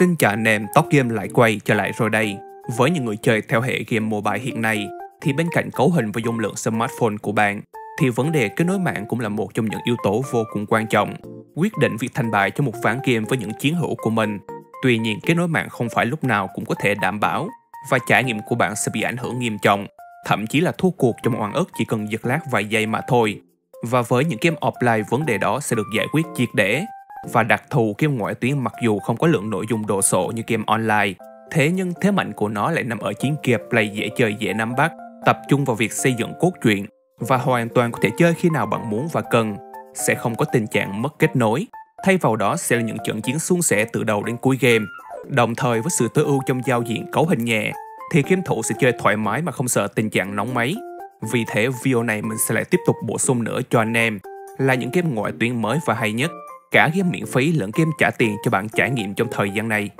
Xin chào anh em, Top Game lại quay trở lại rồi đây. Với những người chơi theo hệ game mobile hiện nay, thì bên cạnh cấu hình và dung lượng smartphone của bạn, thì vấn đề kết nối mạng cũng là một trong những yếu tố vô cùng quan trọng, quyết định việc thành bại cho một ván game với những chiến hữu của mình. Tuy nhiên, kết nối mạng không phải lúc nào cũng có thể đảm bảo, và trải nghiệm của bạn sẽ bị ảnh hưởng nghiêm trọng, thậm chí là thua cuộc trong oan ức chỉ cần giật lát vài giây mà thôi. Và với những game offline, vấn đề đó sẽ được giải quyết triệt để. Và đặc thù game ngoại tuyến mặc dù không có lượng nội dung đồ sộ như game online, thế nhưng thế mạnh của nó lại nằm ở chiến gameplay dễ chơi dễ nắm bắt, tập trung vào việc xây dựng cốt truyện và hoàn toàn có thể chơi khi nào bạn muốn và cần, sẽ không có tình trạng mất kết nối. Thay vào đó sẽ là những trận chiến suôn sẻ từ đầu đến cuối game. Đồng thời với sự tối ưu trong giao diện cấu hình nhẹ, thì game thủ sẽ chơi thoải mái mà không sợ tình trạng nóng máy. Vì thế video này mình sẽ lại tiếp tục bổ sung nữa cho anh em là những game ngoại tuyến mới và hay nhất, cả game miễn phí lẫn game trả tiền cho bạn trải nghiệm trong thời gian này.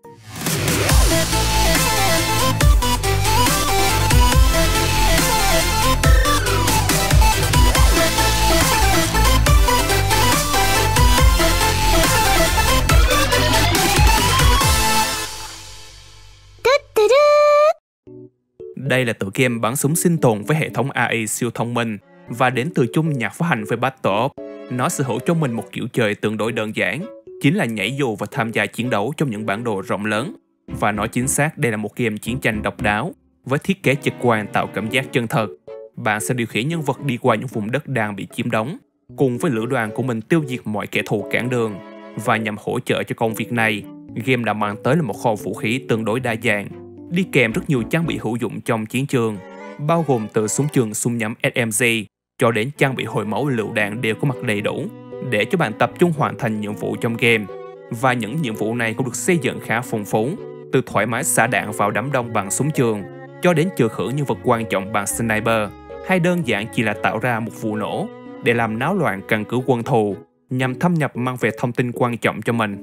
Đây là tựa game bắn súng sinh tồn với hệ thống AI siêu thông minh và đến từ chung nhà phát hành với Battle. Nó sở hữu cho mình một kiểu chơi tương đối đơn giản, chính là nhảy dù và tham gia chiến đấu trong những bản đồ rộng lớn. Và nói chính xác, đây là một game chiến tranh độc đáo với thiết kế trực quan tạo cảm giác chân thật. Bạn sẽ điều khiển nhân vật đi qua những vùng đất đang bị chiếm đóng, cùng với lữ đoàn của mình tiêu diệt mọi kẻ thù cản đường. Và nhằm hỗ trợ cho công việc này, game đã mang tới là một kho vũ khí tương đối đa dạng, đi kèm rất nhiều trang bị hữu dụng trong chiến trường, bao gồm từ súng trường súng nhắm SMG cho đến trang bị hồi máu lựu đạn đều có mặt đầy đủ để cho bạn tập trung hoàn thành nhiệm vụ trong game. Và những nhiệm vụ này cũng được xây dựng khá phong phú, từ thoải mái xả đạn vào đám đông bằng súng trường cho đến trừ khử nhân vật quan trọng bằng sniper, hay đơn giản chỉ là tạo ra một vụ nổ để làm náo loạn căn cứ quân thù nhằm thâm nhập mang về thông tin quan trọng cho mình.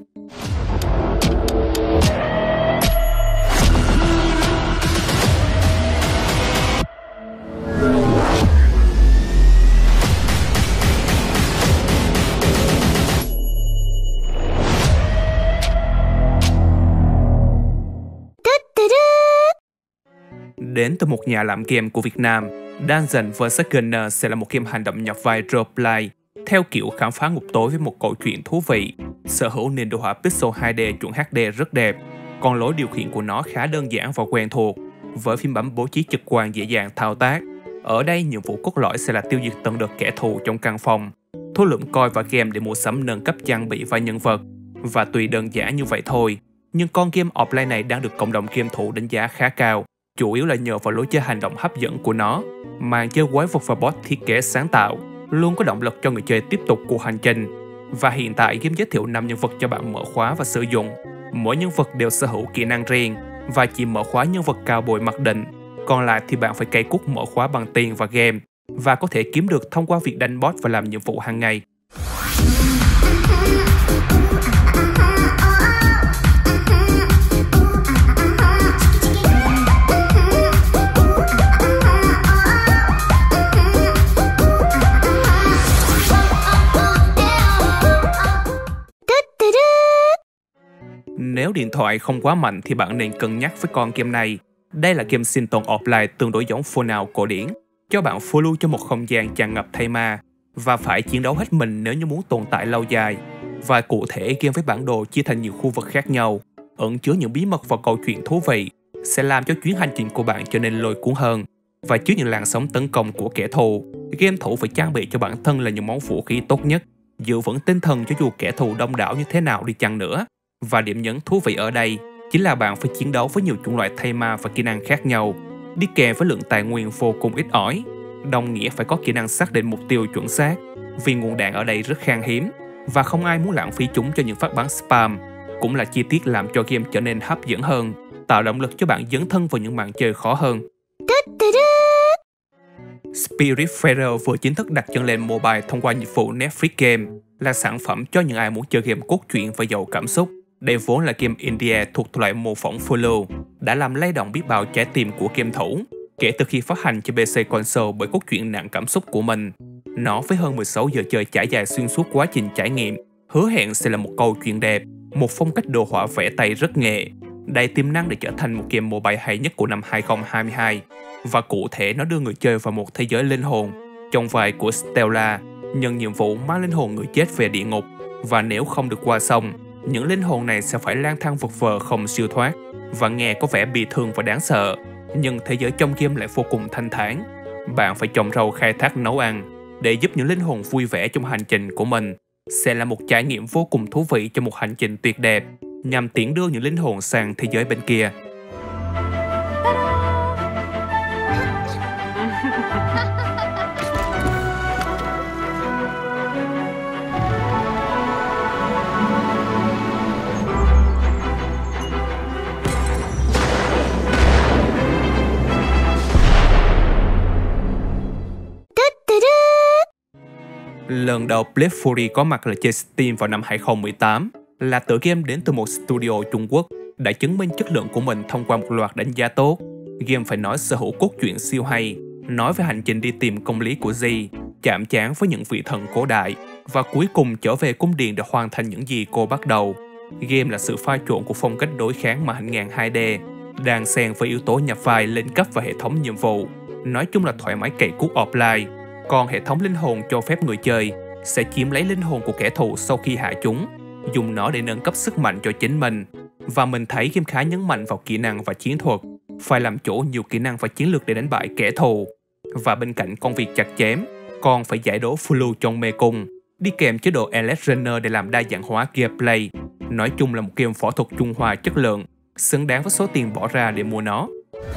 Đến từ một nhà làm game của Việt Nam, Dungeons vs Gunner sẽ là một game hành động nhập vai roleplay theo kiểu khám phá ngục tối với một câu chuyện thú vị, sở hữu nền đồ họa pixel 2D chuẩn HD rất đẹp, còn lối điều khiển của nó khá đơn giản và quen thuộc, với phím bấm bố trí trực quan dễ dàng thao tác. Ở đây, nhiệm vụ cốt lõi sẽ là tiêu diệt từng đợt kẻ thù trong căn phòng, thu lượm coin và game để mua sắm nâng cấp trang bị và nhân vật. Và tuy đơn giản như vậy thôi, nhưng con game offline này đang được cộng đồng game thủ đánh giá khá cao, chủ yếu là nhờ vào lối chơi hành động hấp dẫn của nó. Màn chơi quái vật và boss thiết kế sáng tạo luôn có động lực cho người chơi tiếp tục cuộc hành trình. Và hiện tại game giới thiệu 5 nhân vật cho bạn mở khóa và sử dụng. Mỗi nhân vật đều sở hữu kỹ năng riêng và chỉ mở khóa nhân vật cao bồi mặc định, còn lại thì bạn phải cày cuốc mở khóa bằng tiền và game, và có thể kiếm được thông qua việc đánh boss và làm nhiệm vụ hàng ngày. Nếu điện thoại không quá mạnh thì bạn nên cân nhắc với con game này. Đây là game sinh tồn offline tương đối giống Fallout cổ điển, cho bạn phiêu lưu trong một không gian tràn ngập thây ma và phải chiến đấu hết mình nếu như muốn tồn tại lâu dài. Và cụ thể, game với bản đồ chia thành nhiều khu vực khác nhau, ẩn chứa những bí mật và câu chuyện thú vị, sẽ làm cho chuyến hành trình của bạn trở nên lôi cuốn hơn. Và trước những làn sóng tấn công của kẻ thù, game thủ phải trang bị cho bản thân là những món vũ khí tốt nhất, giữ vững tinh thần cho dù kẻ thù đông đảo như thế nào đi chăng nữa. Và điểm nhấn thú vị ở đây chính là bạn phải chiến đấu với nhiều chủng loại thây ma và kỹ năng khác nhau, đi kèm với lượng tài nguyên vô cùng ít ỏi, đồng nghĩa phải có kỹ năng xác định mục tiêu chuẩn xác, vì nguồn đạn ở đây rất khan hiếm và không ai muốn lãng phí chúng cho những phát bắn spam. Cũng là chi tiết làm cho game trở nên hấp dẫn hơn, tạo động lực cho bạn dấn thân vào những màn chơi khó hơn. Spiritfarer vừa chính thức đặt chân lên mobile thông qua dịch vụ Netflix Game, là sản phẩm cho những ai muốn chơi game cốt truyện và giàu cảm xúc. Đây vốn là game indie thuộc loại mô phỏng phiêu lưu, đã làm lay động biết bao trái tim của game thủ kể từ khi phát hành cho PC console bởi cốt truyện nặng cảm xúc của mình. Nó với hơn 16 giờ chơi trải dài xuyên suốt quá trình trải nghiệm, hứa hẹn sẽ là một câu chuyện đẹp, một phong cách đồ họa vẽ tay rất nghệ, đầy tiềm năng để trở thành một game mobile hay nhất của năm 2022. Và cụ thể nó đưa người chơi vào một thế giới linh hồn, trong vai của Stella, nhận nhiệm vụ mang linh hồn người chết về địa ngục. Và nếu không được qua sông, những linh hồn này sẽ phải lang thang vật vờ không siêu thoát. Và nghe có vẻ bi thương và đáng sợ, nhưng thế giới trong game lại vô cùng thanh thản. Bạn phải trồng rau khai thác nấu ăn để giúp những linh hồn vui vẻ trong hành trình của mình. Sẽ là một trải nghiệm vô cùng thú vị cho một hành trình tuyệt đẹp, nhằm tiễn đưa những linh hồn sang thế giới bên kia. Lần đầu Blade Fury có mặt là trên Steam vào năm 2018, là tựa game đến từ một studio Trung Quốc đã chứng minh chất lượng của mình thông qua một loạt đánh giá tốt. Game phải nói sở hữu cốt truyện siêu hay, nói về hành trình đi tìm công lý của Ji, chạm trán với những vị thần cổ đại và cuối cùng trở về cung điện để hoàn thành những gì cô bắt đầu. Game là sự pha trộn của phong cách đối kháng màn hình ngang 2D, đang xen với yếu tố nhập vai, lên cấp và hệ thống nhiệm vụ. Nói chung là thoải mái cày cuốc offline. Còn hệ thống linh hồn cho phép người chơi sẽ chiếm lấy linh hồn của kẻ thù sau khi hạ chúng, dùng nó để nâng cấp sức mạnh cho chính mình. Và mình thấy game khá nhấn mạnh vào kỹ năng và chiến thuật, phải làm chủ nhiều kỹ năng và chiến lược để đánh bại kẻ thù. Và bên cạnh công việc chặt chém, còn phải giải đố phiêu lưu trong mê cung, đi kèm chế độ Elite Runner để làm đa dạng hóa gameplay. Nói chung là một game võ thuật Trung Hoa chất lượng, xứng đáng với số tiền bỏ ra để mua nó.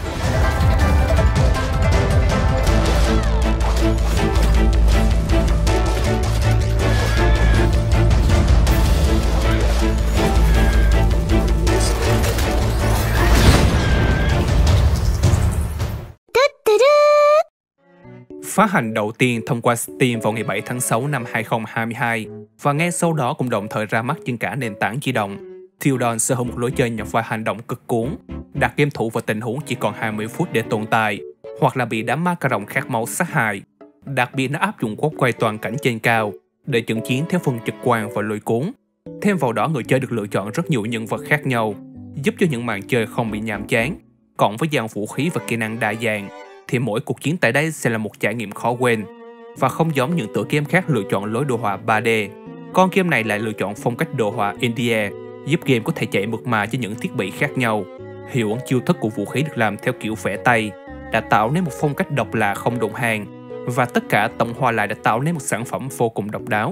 Phát hành đầu tiên thông qua Steam vào ngày 7 tháng 6 năm 2022 và ngay sau đó cũng đồng thời ra mắt trên cả nền tảng di động. Till Dawn sở hữu một lối chơi nhập vai hành động cực cuốn, đặt game thủ vào tình huống chỉ còn 20 phút để tồn tại, hoặc là bị đám ma cà rồng khát máu sát hại. Đặc biệt nó áp dụng góc quay toàn cảnh trên cao để trận chiến theo phần trực quan và lôi cuốn. Thêm vào đó, người chơi được lựa chọn rất nhiều nhân vật khác nhau, giúp cho những màn chơi không bị nhàm chán. Cộng với dàn vũ khí và kỹ năng đa dạng, thì mỗi cuộc chiến tại đây sẽ là một trải nghiệm khó quên. Và không giống những tựa game khác lựa chọn lối đồ họa 3D, con game này lại lựa chọn phong cách đồ họa indie, giúp game có thể chạy mượt mà trên những thiết bị khác nhau. Hiệu ứng chiêu thức của vũ khí được làm theo kiểu vẽ tay, đã tạo nên một phong cách độc lạ không đụng hàng, và tất cả tổng hòa lại đã tạo nên một sản phẩm vô cùng độc đáo.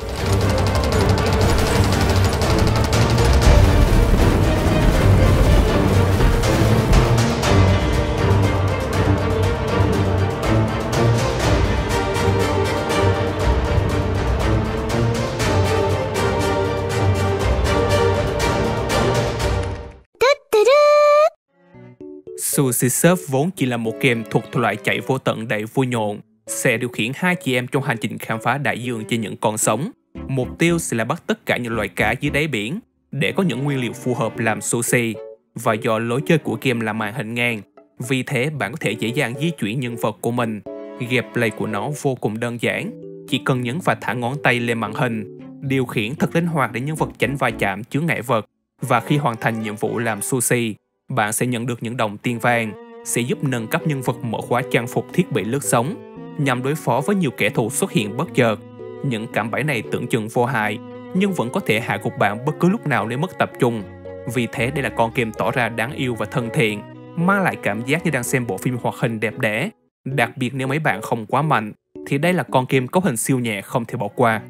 Sushi Surf vốn chỉ là một game thuộc thể loại chạy vô tận đầy vui nhộn, sẽ điều khiển hai chị em trong hành trình khám phá đại dương trên những con sóng. Mục tiêu sẽ là bắt tất cả những loài cá dưới đáy biển để có những nguyên liệu phù hợp làm sushi. Và do lối chơi của game là màn hình ngang, vì thế bạn có thể dễ dàng di chuyển nhân vật của mình. Gameplay của nó vô cùng đơn giản, chỉ cần nhấn và thả ngón tay lên màn hình, điều khiển thật linh hoạt để nhân vật tránh va chạm chướng ngại vật. Và khi hoàn thành nhiệm vụ làm sushi, bạn sẽ nhận được những đồng tiền vàng, sẽ giúp nâng cấp nhân vật mở khóa trang phục thiết bị lướt sóng, nhằm đối phó với nhiều kẻ thù xuất hiện bất chợt. Những cạm bẫy này tưởng chừng vô hại, nhưng vẫn có thể hạ gục bạn bất cứ lúc nào nếu mất tập trung. Vì thế đây là con game tỏ ra đáng yêu và thân thiện, mang lại cảm giác như đang xem bộ phim hoạt hình đẹp đẽ. Đặc biệt nếu mấy bạn không quá mạnh, thì đây là con game cấu hình siêu nhẹ không thể bỏ qua.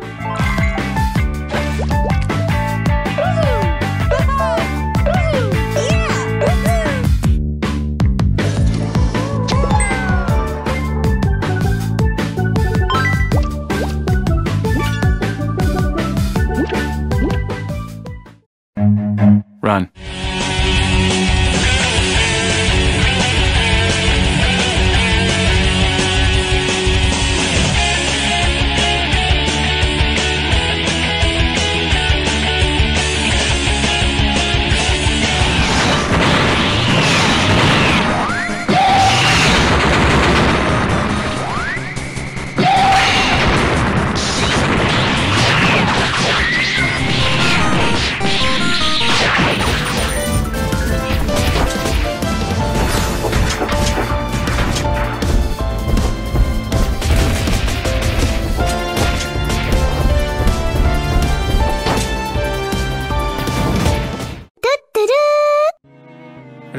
Run.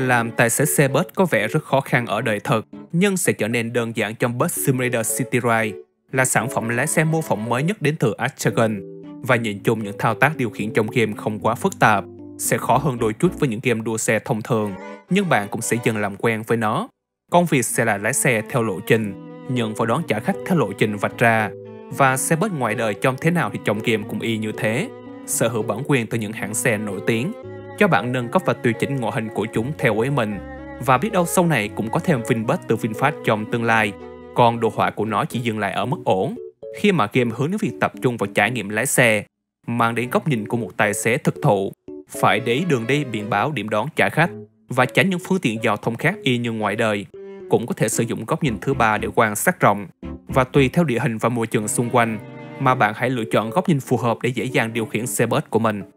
Làm tài xế xe bus có vẻ rất khó khăn ở đời thực, nhưng sẽ trở nên đơn giản trong Bus Simulator City Ride, là sản phẩm lái xe mô phỏng mới nhất đến từ Octagon. Và nhìn chung những thao tác điều khiển trong game không quá phức tạp, sẽ khó hơn đôi chút với những game đua xe thông thường, nhưng bạn cũng sẽ dần làm quen với nó. Công việc sẽ là lái xe theo lộ trình, nhận và đón trả khách theo lộ trình vạch ra. Và xe bus ngoài đời trông thế nào thì trong game cũng y như thế. Sở hữu bản quyền từ những hãng xe nổi tiếng, cho bạn nâng cấp và tùy chỉnh ngoại hình của chúng theo ý mình. Và biết đâu sau này cũng có thêm VinBus từ VinFast trong tương lai. Còn đồ họa của nó chỉ dừng lại ở mức ổn, khi mà game hướng đến việc tập trung vào trải nghiệm lái xe, mang đến góc nhìn của một tài xế thực thụ. Phải để ý đường đi, biển báo, điểm đón trả khách và tránh những phương tiện giao thông khác y như ngoài đời. Cũng có thể sử dụng góc nhìn thứ ba để quan sát rộng, và tùy theo địa hình và môi trường xung quanh mà bạn hãy lựa chọn góc nhìn phù hợp để dễ dàng điều khiển xe bus của mình.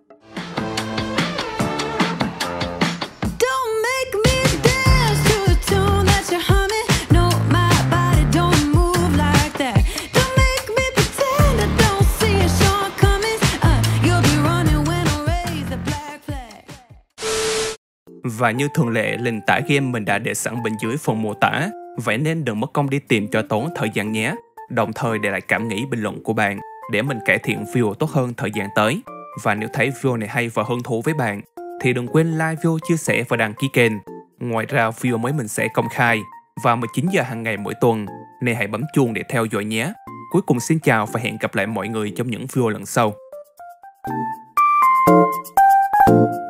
Và như thường lệ, link tải game mình đã để sẵn bên dưới phần mô tả, vậy nên đừng mất công đi tìm cho tốn thời gian nhé. Đồng thời để lại cảm nghĩ bình luận của bạn để mình cải thiện video tốt hơn thời gian tới. Và nếu thấy video này hay và hứng thú với bạn thì đừng quên like video, chia sẻ và đăng ký kênh. Ngoài ra video mới mình sẽ công khai vào 19 giờ hàng ngày mỗi tuần, nên hãy bấm chuông để theo dõi nhé. Cuối cùng xin chào và hẹn gặp lại mọi người trong những video lần sau.